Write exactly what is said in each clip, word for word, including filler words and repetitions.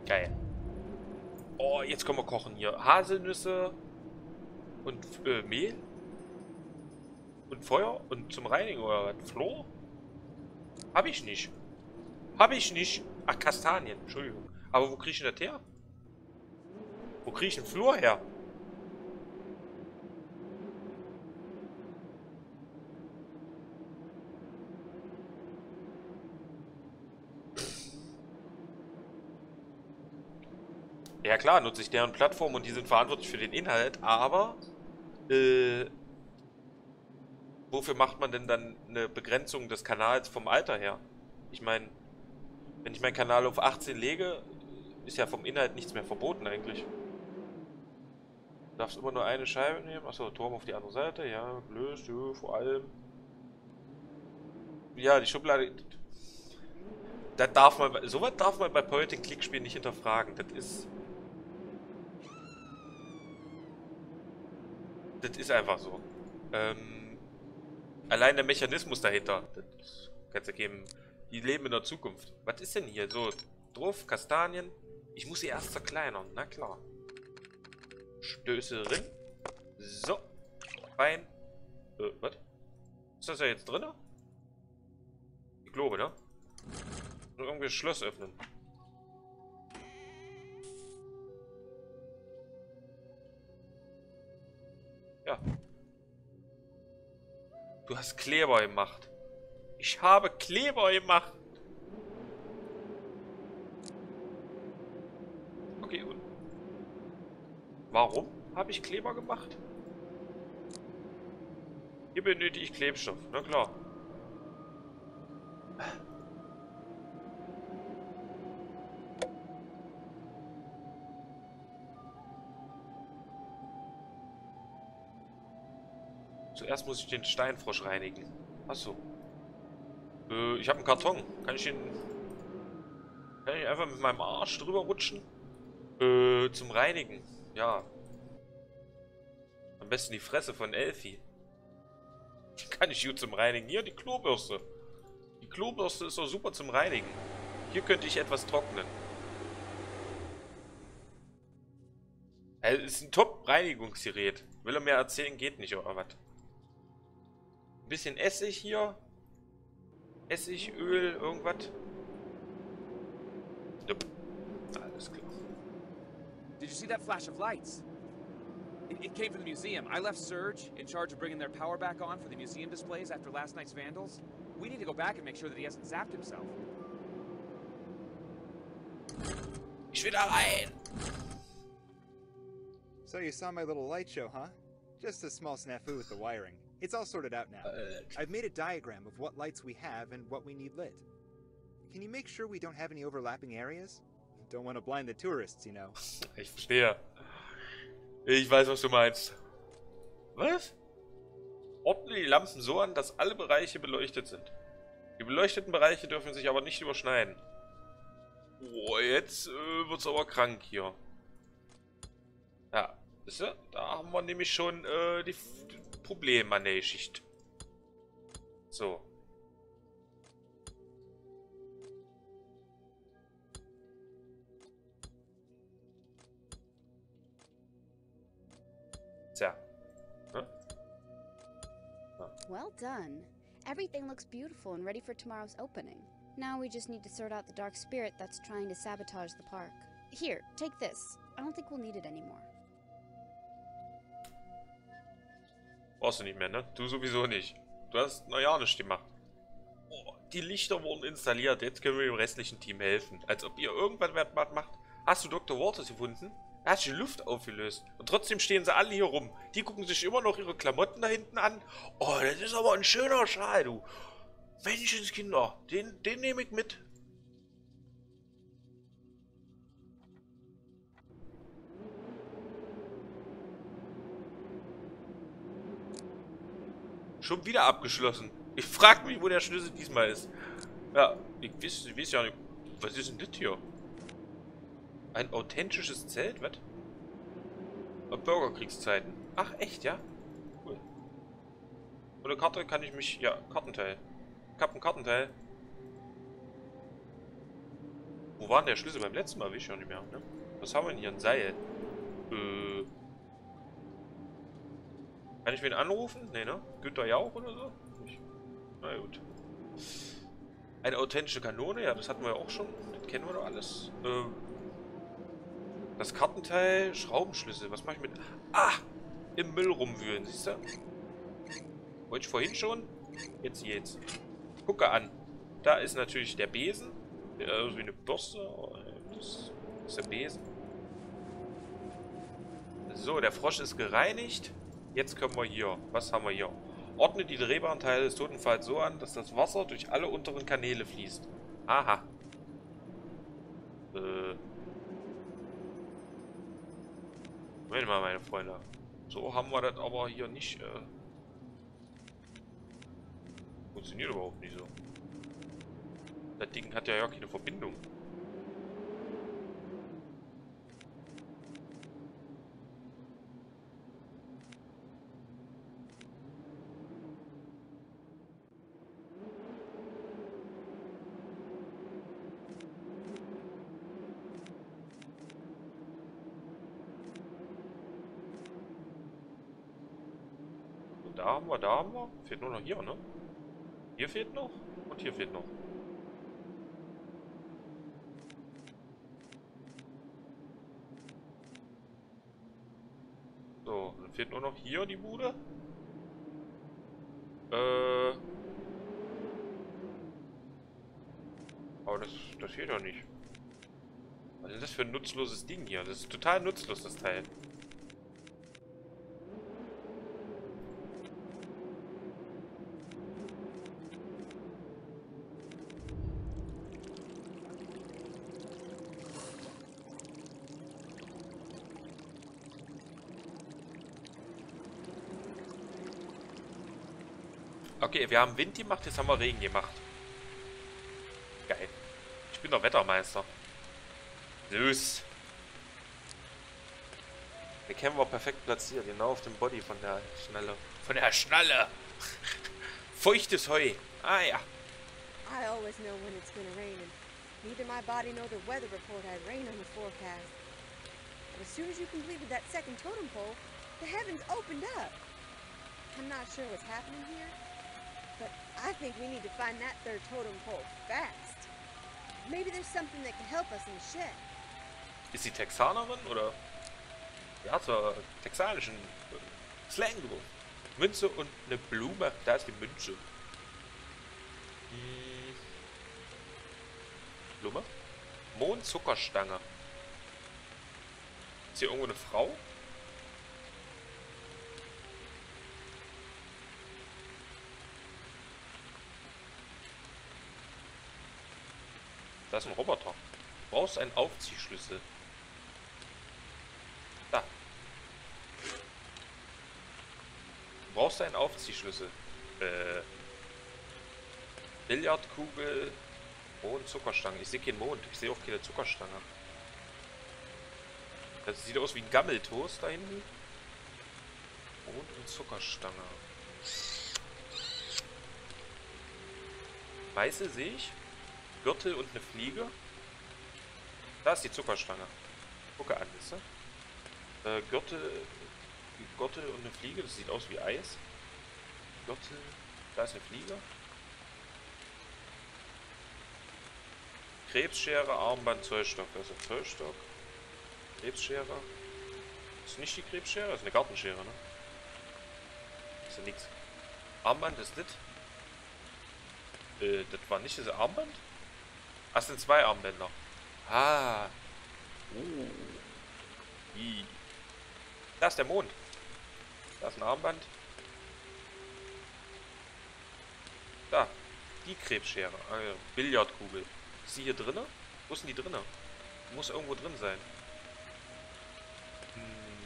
Geil. Oh, jetzt können wir kochen hier. Haselnüsse und äh, Mehl und Feuer und zum Reinigen oder was? Flor? Hab ich nicht. Hab ich nicht. Ach, Kastanien. Entschuldigung. Aber wo krieg ich denn das her? Wo krieg ich den Flor her? Ja klar, nutze ich deren Plattform und die sind verantwortlich für den Inhalt, aber äh, wofür macht man denn dann eine Begrenzung des Kanals vom Alter her? Ich meine, wenn ich meinen Kanal auf achtzehn lege, ist ja vom Inhalt nichts mehr verboten eigentlich. Du darfst immer nur eine Scheibe nehmen. Achso, Turm auf die andere Seite. Ja, blöd, ja, vor allem. Ja, die Schublade. Das darf man, sowas darf man bei Point-and-Click-Spielen nicht hinterfragen. Das ist. Das ist einfach so. Ähm, allein der Mechanismus dahinter. Das kannst du geben. Die leben in der Zukunft. Was ist denn hier? So, drauf, Kastanien. Ich muss sie erst zerkleinern. Na klar. Stöße drin. So. Rein. Äh, was? Ist das ja jetzt drin? Ich glaube, ne? Nur irgendwie das Schloss öffnen. Ja. Du hast Kleber gemacht. Ich habe Kleber gemacht. Okay, und warum habe ich Kleber gemacht? Hier benötige ich Klebstoff. Na klar. Zuerst muss ich den Steinfrosch reinigen. Achso. Äh, ich habe einen Karton. Kann ich den... Kann ich einfach mit meinem Arsch drüber rutschen? Äh, zum Reinigen. Ja. Am besten die Fresse von Elfi. Die kann ich gut zum Reinigen. Hier, die Klobürste. Die Klobürste ist doch super zum Reinigen. Hier könnte ich etwas trocknen. Es ist ein Top-Reinigungsgerät. Will er mir erzählen, geht nicht, oder was? Ein bisschen Essig hier. Essigöl, irgendwas. Nope. Alles klar. Did you see that flash of lights? It, it came from the museum. I left Serge in charge of bringing their power back on for the museum displays after last night's vandals. We need to go back and make sure that he hasn't zapped himself. Ich will da rein. So you saw my little light show, huh? Just a small snafu with the wiring. It's all sorted out now. Uh, I've made a diagram of what lights we have and what we need lit. Can you make sure we don't have any overlapping areas? Don't want to blind the tourists, you know. Ich verstehe. Ich weiß, was du meinst. Was? Ordne die Lampen so an, dass alle Bereiche beleuchtet sind. Die beleuchteten Bereiche dürfen sich aber nicht überschneiden. Oh, jetzt äh, wird's aber krank hier. Ja, wisst ihr? Da haben wir nämlich schon äh, die, die Probleme an der Geschichte. So. Tja. Hm? Ja. Well done. Everything looks beautiful and ready for tomorrow's opening. Now we just need to sort out the dark spirit that's trying to sabotage the park. Here, take this. I don't think we'll need it anymore. Brauchst du nicht mehr, ne? Du sowieso nicht. Du hast noch ja nichts gemacht. Oh, die Lichter wurden installiert. Jetzt können wir dem restlichen Team helfen. Als ob ihr irgendwas macht. Hast du Doktor Waters gefunden? Er hat die Luft aufgelöst. Und trotzdem stehen sie alle hier rum. Die gucken sich immer noch ihre Klamotten da hinten an. Oh, das ist aber ein schöner Schal, du. Menschenskinder. Den, den nehme ich mit. Schon wieder abgeschlossen. Ich frage mich, wo der Schlüssel diesmal ist. Ja, ich weiß, ich weiß ja nicht. Was ist denn das hier? Ein authentisches Zelt? Was? Bürgerkriegszeiten. Ach, echt, ja? Cool. Ohne Karte kann ich mich... Ja, Kartenteil. Ich hab ein Kartenteil. Wo war denn der Schlüssel beim letzten Mal? Will ich ja nicht mehr, ne? Was haben wir denn hier? Ein Seil. Äh. Kann ich wen anrufen? Ne, ne? Günther Jauch oder so? Nicht. Na gut. Eine authentische Kanone, ja, das hatten wir ja auch schon. Das kennen wir doch alles. Äh. Das Kartenteil, Schraubenschlüssel. Was mache ich mit... Ah! Im Müll rumwühlen, siehst du? Wollte ich vorhin schon? Jetzt jetzt. Gucke an. Da ist natürlich der Besen. Der ist wie eine Bürste. Das ist der Besen. So, der Frosch ist gereinigt. Jetzt können wir hier. Was haben wir hier? Ordne die drehbaren Teile des Totenfalls so an, dass das Wasser durch alle unteren Kanäle fließt. Aha. Äh. Moment mal, meine Freunde. So haben wir das aber hier nicht. Äh Funktioniert überhaupt nicht so. Das Ding hat ja ja keine Verbindung. Und da haben wir, da haben wir. Fehlt nur noch hier, ne? Hier fehlt noch und hier fehlt noch. So, dann fehlt nur noch hier die Bude. Äh. Aber das, das fehlt doch nicht. Was ist das für ein nutzloses Ding hier? Das ist total nutzlos, das Teil. Okay, wir haben Wind gemacht, jetzt haben wir Regen gemacht. Geil. Ich bin der Wettermeister. Los. Den kennen wir perfekt platziert, genau auf dem Body von der Schnalle. Von der Schnalle! Feuchtes Heu. Ah ja. I always know when it's gonna rain, and neither my body nor the weather report had rain on the forecast. But as soon as you completed that second totem pole, the heavens opened up. I'm not sure what's happening here, but I think we need to find that third totem pole fast. Maybe there's something that can help us in the shed. Ist sie Texanerin oder? Ja, hat so texanischen äh, Slang drauf. Münze und eine Blume. Da ist die Münze. Hm. Blume? Mondzuckerstange. Ist hier irgendwo eine Frau? Da ist ein Roboter. Du brauchst einen Aufziehschlüssel. Da. Du brauchst einen Aufziehschlüssel. Äh. Billardkugel. Mond, Zuckerstange. Ich sehe keinen Mond. Ich sehe auch keine Zuckerstange. Das sieht aus wie ein Gammeltoast da hinten. Mond und Zuckerstange. Weiße sehe ich. Gürtel und eine Fliege. Da ist die Zuckerstange. Gucke an, wisst ihr? Äh, Gürtel, Gürtel und eine Fliege. Das sieht aus wie Eis. Gürtel. Da ist eine Fliege. Krebsschere, Armband, Zollstock. Das ist ein Zollstock. Krebsschere. Das ist nicht die Krebsschere, das ist eine Gartenschere, ne? Das ist ja nichts. Armband ist das. Äh, das war nicht das Armband? Ah, es sind zwei Armbänder. Ah. Uh. I. Da ist der Mond. Da ist ein Armband. Da. Die Krebsschere. Ah, ja. Billardkugel. Ist sie hier drinne? Wo ist denn die drinne? Muss irgendwo drin sein. Hm.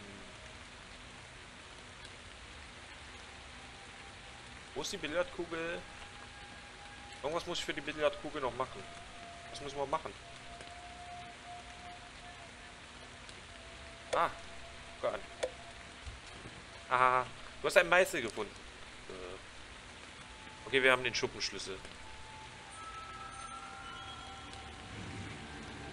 Wo ist die Billardkugel? Irgendwas muss ich für die Billardkugel noch machen. Was müssen wir machen? Ah, guck an. Ah, du hast einen Meißel gefunden. Okay, wir haben den Schuppenschlüssel.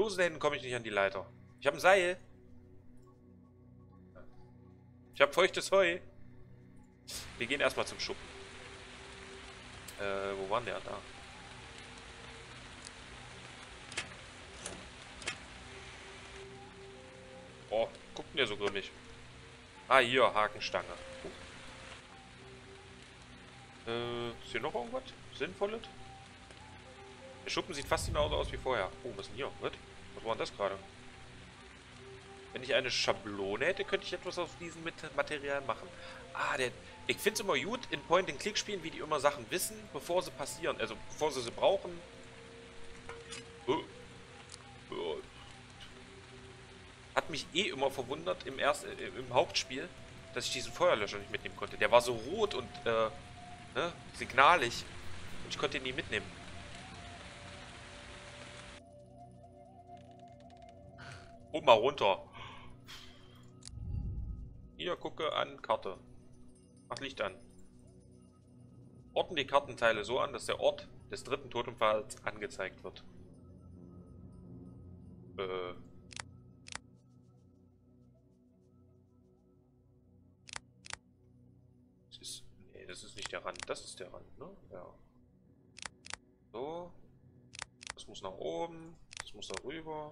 bloßen Händen komme ich nicht an die Leiter. Ich habe ein Seil. Ich habe feuchtes Heu. Wir gehen erstmal zum Schuppen. Äh, wo war der? Da. Oh, guckt mir so grimmig. Ah, hier, Hakenstange. Uh. Äh, ist hier noch irgendwas Sinnvolles? Der Schuppen sieht fast genauso aus wie vorher. Oh, was ist denn hier? Was? Was war denn das gerade? Wenn ich eine Schablone hätte, könnte ich etwas aus diesem Material machen. Ah, der... Ich finde es immer gut in Point-and-Click-Spielen, wie die immer Sachen wissen, bevor sie passieren. Also, bevor sie sie brauchen. Oh. Oh. Hat mich eh immer verwundert im, ersten, äh, im Hauptspiel, dass ich diesen Feuerlöscher nicht mitnehmen konnte. Der war so rot und äh, ne, signalig. Und ich konnte ihn nie mitnehmen. Oh, mal runter. Hier, gucke an, Karte. Mach Licht an. Orten die Kartenteile so an, dass der Ort des dritten Totempfahls angezeigt wird. Äh... Das ist, nee, das ist nicht der Rand. Das ist der Rand, ne? Ja. So. Das muss nach oben. Das muss da rüber.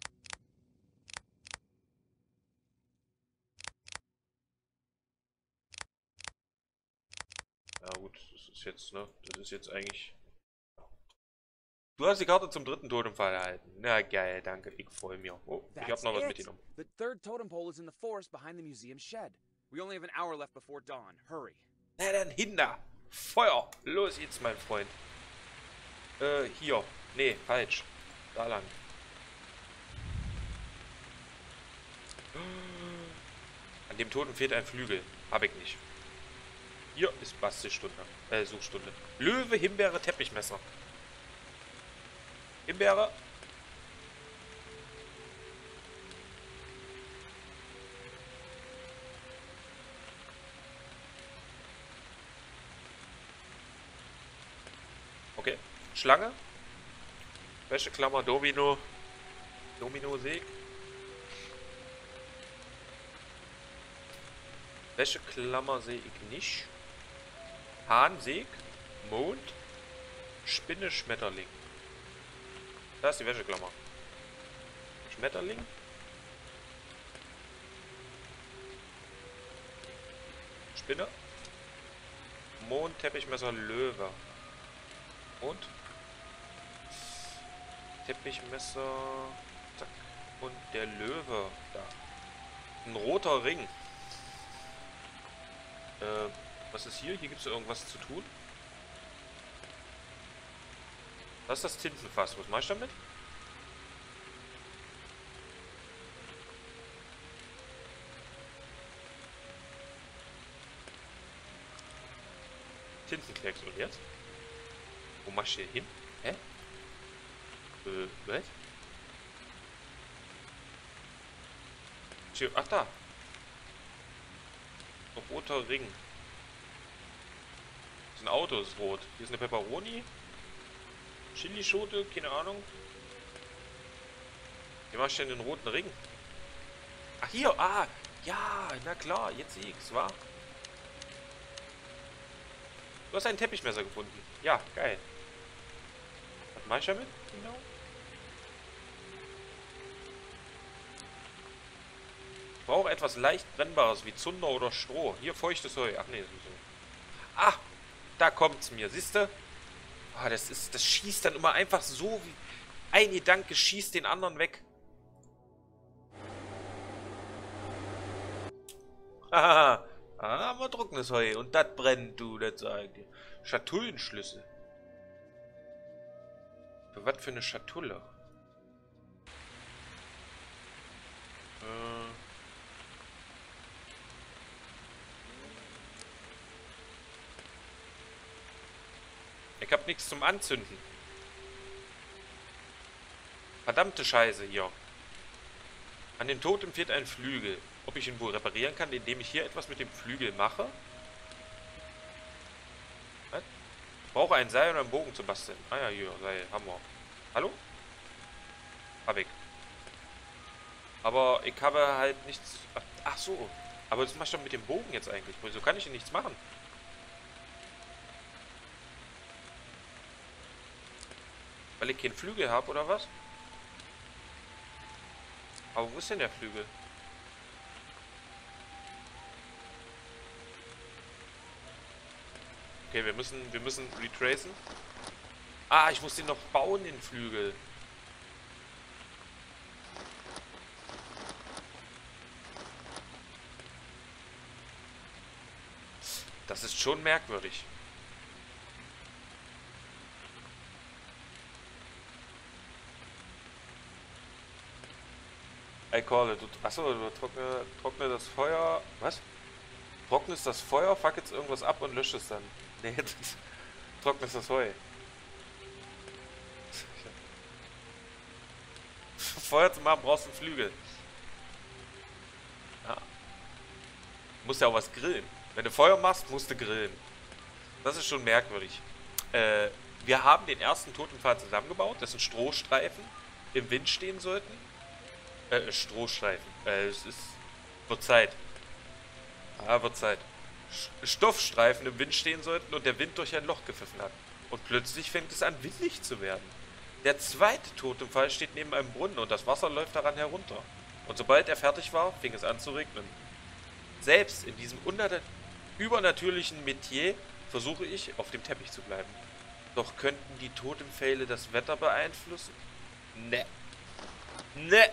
Ja gut, das ist jetzt, ne? Das ist jetzt eigentlich... Du hast die Karte zum dritten Totempfahl erhalten. Na geil, danke. Ich freue mich. Oh, ich hab noch was mitgenommen. The third totem pole is in the forest behind the museum shed. We only have an hour left before dawn. Hurry. Na dann hinter. Feuer. Los jetzt, mein Freund. Äh, hier. Nee, falsch. Da lang. An dem Toten fehlt ein Flügel. Hab ich nicht. Hier ist Bastelstunde. Äh, Suchstunde. Löwe, Himbeere, Teppichmesser. Himbeere. Okay. Schlange. Wäscheklammer, Domino. Domino-Säg. Wäscheklammer sehe ich nicht. Hahnsäg. Mond. Spinne, Schmetterling. Da ist die Wäscheklammer. Schmetterling. Spinne. Mond, Teppichmesser, Löwe. Und Teppichmesser. Zack. Und der Löwe. Da. Ein roter Ring. Äh, was ist hier? Hier gibt es irgendwas zu tun. Das ist das Tintenfass. Was mache ich damit? Tintenklecks. Und jetzt? Wo mach ich hier hin? Hä? Äh, was? Ach, da. Ein roter Ring. Das ist ein Auto, ist rot. Hier ist eine Pepperoni. Chilischote, keine Ahnung. Wie machst du denn den roten Ring? Ach, hier, ah, ja, na klar, jetzt sehe ich's, wa? Du hast ein Teppichmesser gefunden. Ja, geil. Was mach ich damit? Genau. Ich brauche etwas leicht Brennbares, wie Zunder oder Stroh. Hier, feuchtes Heu. Ach nee, das ist so. Ah, da kommt's mir, siehst du? Ah, das ist, das schießt dann immer einfach so wie... Ein Gedanke schießt den anderen weg. Haha. Ah, haben wir trockenes Heu. Und das brennt, du, das sag ich dir. Schatullenschlüssel. Für was für eine Schatulle? Äh... Ich hab nichts zum Anzünden. Verdammte Scheiße hier. An dem Totem fehlt ein Flügel. Ob ich ihn wohl reparieren kann, indem ich hier etwas mit dem Flügel mache? Was? Brauche ein Seil und einen Bogen zu basteln. Ah ja, hier, Seil. Hammer. Hallo? Hab ich. Aber ich habe halt nichts... Ach, ach so. Aber das mach ich doch mit dem Bogen jetzt eigentlich. Wieso kann ich denn nichts machen? Weil ich keinen Flügel habe, oder was? Aber wo ist denn der Flügel? Okay, wir müssen, wir müssen retracen. Ah, ich muss den noch bauen, den Flügel. Das ist schon merkwürdig. I call it. Achso, du trockne, trockne das Feuer. Was? Trocknest das Feuer, fuck jetzt irgendwas ab und löscht es dann. Nee, das trocknest das Heu. Feuer zu machen brauchst du einen Flügel. Ja. Du musst ja auch was grillen. Wenn du Feuer machst, musst du grillen. Das ist schon merkwürdig. Äh, wir haben den ersten Totempfahl zusammengebaut. Das sind Strohstreifen, im Wind stehen sollten. Äh, Strohstreifen. Äh, es ist... Wird Zeit. Ah, wird Zeit. Stoffstreifen im Wind stehen sollten und der Wind durch ein Loch gepfiffen hat. Und plötzlich fängt es an, windig zu werden. Der zweite Totempfahl steht neben einem Brunnen und das Wasser läuft daran herunter. Und sobald er fertig war, fing es an zu regnen. Selbst in diesem übernatürlichen Metier versuche ich, auf dem Teppich zu bleiben. Doch könnten die Totempfähle das Wetter beeinflussen? Ne. Ne.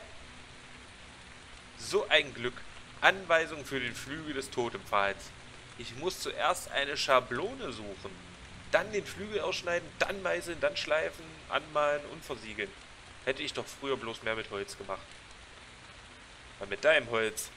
So ein Glück. Anweisung für den Flügel des Totempfahls. Ich muss zuerst eine Schablone suchen. Dann den Flügel ausschneiden, dann meißeln, dann schleifen, anmalen und versiegeln. Hätte ich doch früher bloß mehr mit Holz gemacht. Mal mit deinem Holz.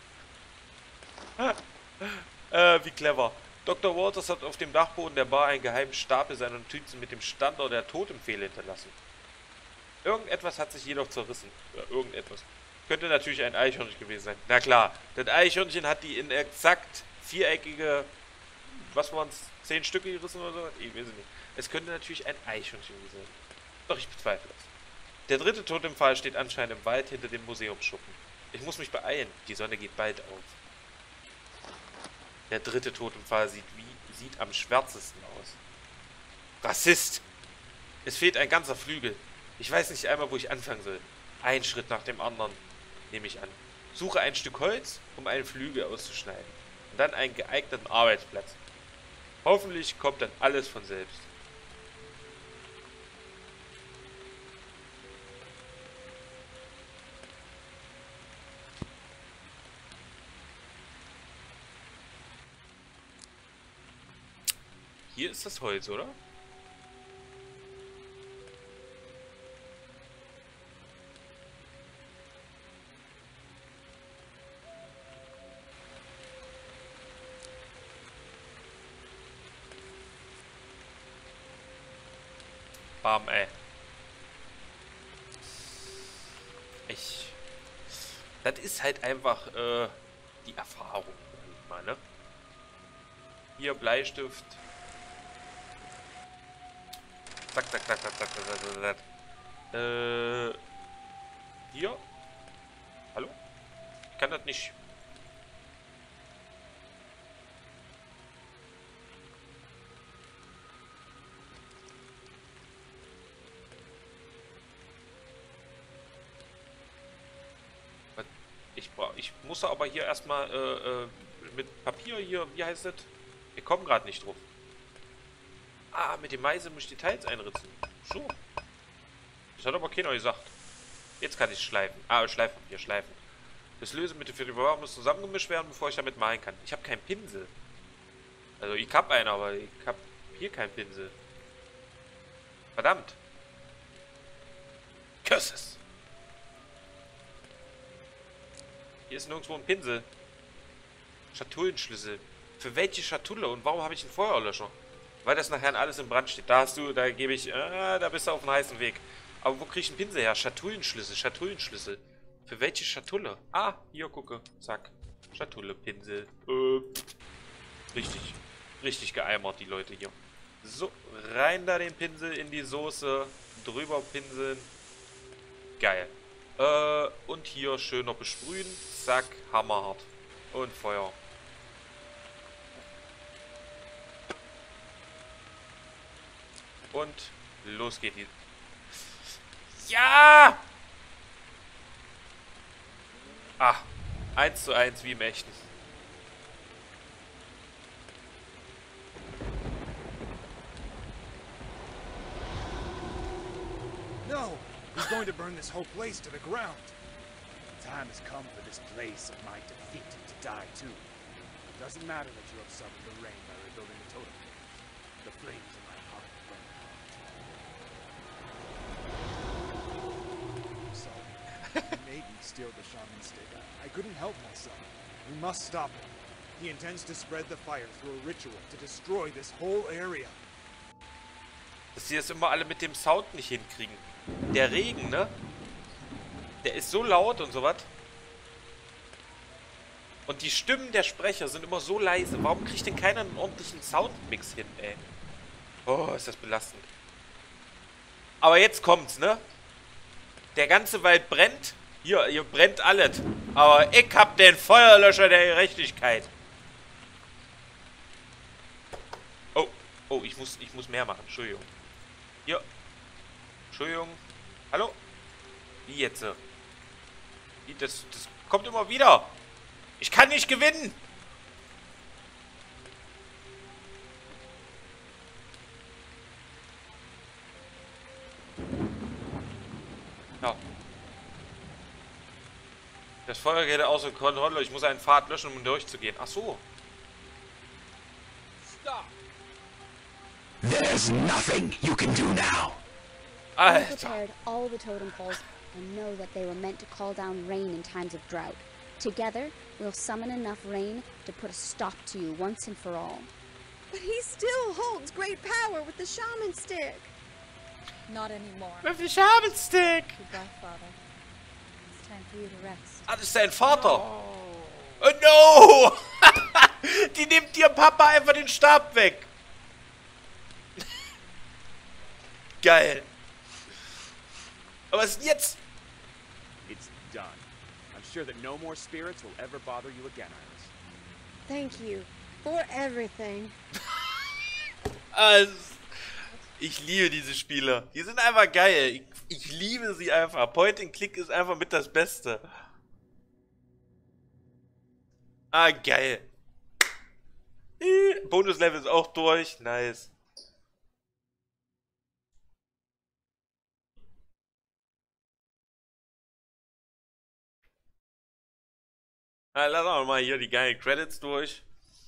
äh, wie clever. Doktor Walters hat auf dem Dachboden der Bar einen geheimen Stapel seiner Notizen mit dem Standort der Totempfähle hinterlassen. Irgendetwas hat sich jedoch zerrissen. Ja, irgendetwas. Könnte natürlich ein Eichhörnchen gewesen sein. Na klar, das Eichhörnchen hat die in exakt viereckige, was waren es, zehn Stücke gerissen oder so? Ich weiß nicht. Es könnte natürlich ein Eichhörnchen gewesen sein. Doch ich bezweifle es. Der dritte Totempfahl steht anscheinend im Wald hinter dem Museumsschuppen. Ich muss mich beeilen. Die Sonne geht bald auf. Der dritte Totempfahl sieht wie sieht am schwärzesten aus. Rassist! Es fehlt ein ganzer Flügel. Ich weiß nicht einmal, wo ich anfangen soll. Ein Schritt nach dem anderen, nehme ich an. Suche ein Stück Holz, um einen Flügel auszuschneiden. Und dann einen geeigneten Arbeitsplatz. Hoffentlich kommt dann alles von selbst. Hier ist das Holz, oder? Bam, ey. Ich... Das ist halt einfach, äh, die Erfahrung, sag ich mal, ne? Hier, Bleistift. Zack, zack, zack, zack, zack, zack, zack, zack. Äh... Hier? Hallo? Ich kann das nicht... Ich, ich muss aber hier erstmal äh, äh, mit Papier hier, wie heißt das? Wir kommen gerade nicht drauf. Ah, mit dem Meißel muss ich die Teils einritzen. So. Das hat aber keiner gesagt. Jetzt kann ich schleifen. Ah, schleifen, hier schleifen. Das Lösemittel für die Bewahrung muss zusammengemischt werden, bevor ich damit malen kann. Ich habe keinen Pinsel. Also ich habe einen, aber ich habe hier keinen Pinsel. Verdammt. Curses. Hier ist nirgendwo ein Pinsel. Schatullenschlüssel. Für welche Schatulle? Und warum habe ich einen Feuerlöscher? Weil das nachher alles im Brand steht. Da hast du, da gebe ich, äh, da bist du auf dem heißen Weg. Aber wo kriege ich einen Pinsel her? Schatullenschlüssel, Schatullenschlüssel. Für welche Schatulle? Ah, hier, gucke. Zack. Schatulle, Pinsel. Äh, richtig. Richtig geeimert, die Leute hier. So, rein da den Pinsel in die Soße. Drüber pinseln. Geil. Äh, und hier schöner besprühen. Zack, hammerhart. Und Feuer. Und los geht die. Ja! Ah, eins zu eins wie im Echten. No! He's going to burn this whole place to the ground. The time has come for this place of my defeat to die too. It doesn't matter that you have summoned the rain by rebuilding the totem pole. The flames in my heart burn hot. I'm sorry. He made me steal the shaman stick. I, I couldn't help myself. We must stop him. He intends to spread the fire through a ritual to destroy this whole area. Dass sie das immer alle mit dem Sound nicht hinkriegen. Der Regen, ne? Der ist so laut und sowas. Und die Stimmen der Sprecher sind immer so leise. Warum kriegt denn keiner einen ordentlichen Soundmix hin, ey? Oh, ist das belastend. Aber jetzt kommt's, ne? Der ganze Wald brennt. Hier, hier brennt alles. Aber ich hab den Feuerlöscher der Gerechtigkeit. Oh, oh, ich muss, ich muss mehr machen. Entschuldigung. Hier. Entschuldigung. Hallo? Wie jetzt? Wie, das, das kommt immer wieder. Ich kann nicht gewinnen. Ja. Das Feuer geht außer Kontrolle. Ich muss einen Pfad löschen, um durchzugehen. Ach so. Stop! There's nothing you can do now. We Alter. prepared all the totem poles and know that they were meant to call down rain in times of drought. Together, we'll summon enough rain to put a stop to you once and for all. But he still holds great power with the shaman stick. Not anymore. With the shaman stick. Goodbye, Father. It's time for you to rest. Ah, das ist dein Vater. Oh no! Die nimmt ihrem Papa einfach den Stab weg. Geil. Aber was ist denn jetzt? It's done. I'm sure that no more spirits will ever bother you again, Iris. Thank you for everything. Also, ich liebe diese Spiele. Die sind einfach geil. Ich, ich liebe sie einfach. Point and Click ist einfach mit das Beste. Ah, geil. Bonuslevel ist auch durch. Nice. Ah, lass auch mal hier die geilen Credits durch.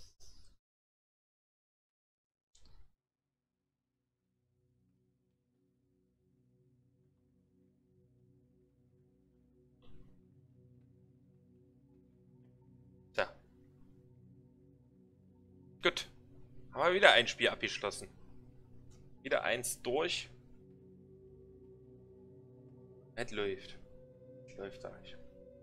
Tja. Gut. Haben wir wieder ein Spiel abgeschlossen. Wieder eins durch. Es läuft. Es läuft da nicht.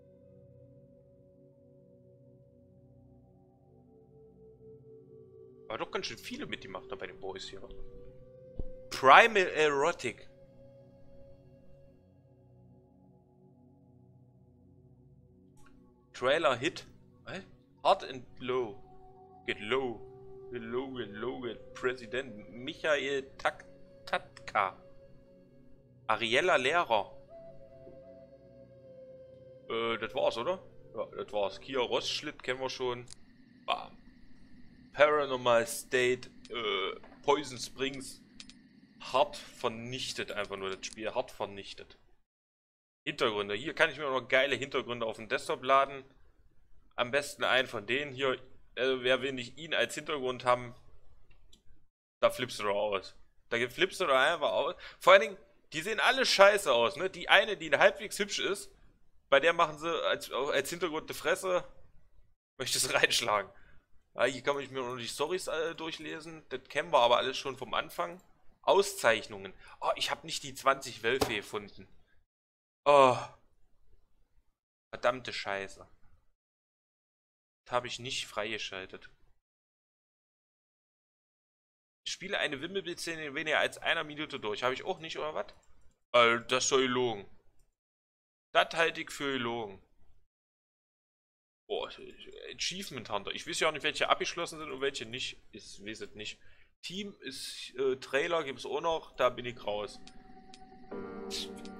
Aber doch ganz schön viele mitgemacht da bei den Boys hier. Primal Erotic. Trailer Hit. Was? Hard and Low. Get Low. Get Low, get Low, get Präsident. Michael Tak Tatka. Ariella Lehrer. Äh, das war's, oder? Ja, das war's. Kia Rossschlitt kennen wir schon. Bam. Paranormal State, äh, Poison Springs. Hart vernichtet einfach nur das Spiel. Hart vernichtet. Hintergründe. Hier kann ich mir noch geile Hintergründe auf dem Desktop laden. Am besten einen von denen hier. Also wer will nicht ihn als Hintergrund haben, da flippst du doch aus. Da flippst du doch einfach aus. Vor allen Dingen, die sehen alle scheiße aus, ne? Die eine, die halbwegs hübsch ist, bei der machen sie als, als Hintergrund eine Fresse. Möchte es reinschlagen. Ja, hier kann man mir noch die Storys äh, durchlesen. Das kennen wir aber alles schon vom Anfang. Auszeichnungen. Oh, ich habe nicht die zwanzig Wölfe gefunden. Oh. Verdammte Scheiße. Das habe ich nicht freigeschaltet. Ich spiele eine Wimmelbild-Szene in weniger als einer Minute durch. Habe ich auch nicht, oder was? Alter, das ist doch gelogen. Das halte ich für gelogen. Boah, Achievement Hunter. Ich weiß ja auch nicht, welche abgeschlossen sind und welche nicht. Ich weiß es nicht. Team ist äh, Trailer gibt es auch noch, da bin ich raus.